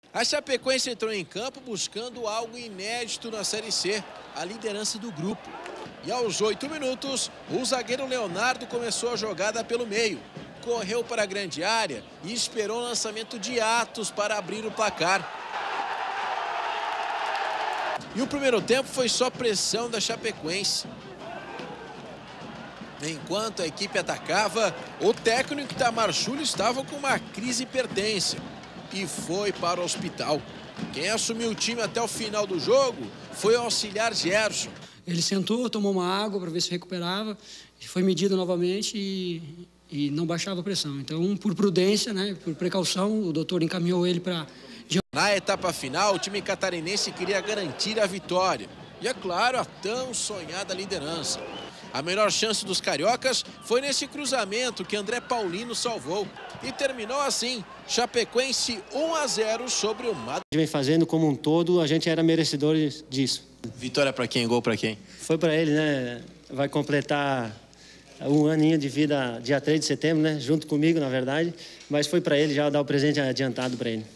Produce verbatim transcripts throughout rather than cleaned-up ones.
A Chapecoense entrou em campo buscando algo inédito na Série C, a liderança do grupo. E aos oito minutos, o zagueiro Leonardo começou a jogada pelo meio. Correu para a grande área e esperou o lançamento de Atos para abrir o placar. E o primeiro tempo foi só pressão da Chapecoense. Enquanto a equipe atacava, o técnico Itamar Schulli estava com uma crise hipertensa e foi para o hospital. Quem assumiu o time até o final do jogo foi o auxiliar Gerson. Ele sentou, tomou uma água para ver se recuperava, foi medido novamente e, e não baixava a pressão. Então, por prudência, né, por precaução, o doutor encaminhou ele para... Na etapa final, o time catarinense queria garantir a vitória. E, é claro, a tão sonhada liderança. A melhor chance dos cariocas foi nesse cruzamento que André Paulino salvou. E terminou assim, Chapecoense um a zero sobre o Mad... Vem fazendo como um todo, a gente era merecedor disso. Vitória para quem? Gol para quem? Foi para ele, né? Vai completar um aninho de vida dia três de setembro, né? Junto comigo, na verdade. Mas foi para ele já dar o presente adiantado para ele.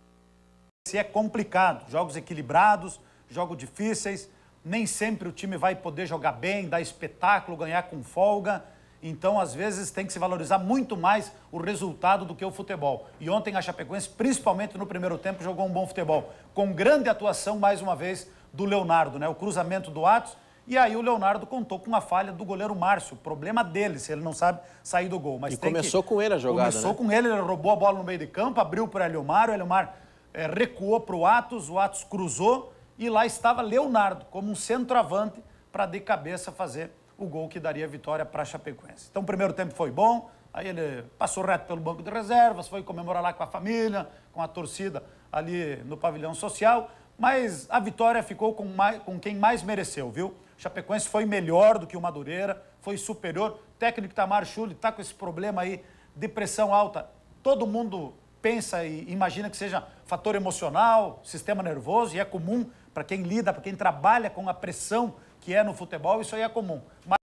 É complicado, jogos equilibrados, jogos difíceis. Nem sempre o time vai poder jogar bem, dar espetáculo, ganhar com folga. Então, às vezes, tem que se valorizar muito mais o resultado do que o futebol. E ontem a Chapecoense, principalmente no primeiro tempo, jogou um bom futebol. Com grande atuação, mais uma vez, do Leonardo, né? O cruzamento do Atos. E aí o Leonardo contou com uma falha do goleiro Márcio. Problema dele, se ele não sabe sair do gol. Mas e tem começou que... com ele a jogada, Começou né? com ele, ele roubou a bola no meio de campo, abriu para o Eliomar. O Eliomar é, recuou para o Atos, o Atos cruzou. E lá estava Leonardo, como um centroavante, para de cabeça fazer o gol que daria vitória para a Chapecoense. Então o primeiro tempo foi bom, aí ele passou reto pelo banco de reservas, foi comemorar lá com a família, com a torcida ali no pavilhão social, mas a vitória ficou com, mais, com quem mais mereceu, viu? Chapecoense foi melhor do que o Madureira, foi superior. O técnico Itamar Schulli está com esse problema aí de pressão alta. Todo mundo pensa e imagina que seja fator emocional, sistema nervoso, e é comum para quem lida, para quem trabalha com a pressão que é no futebol, isso aí é comum. Mas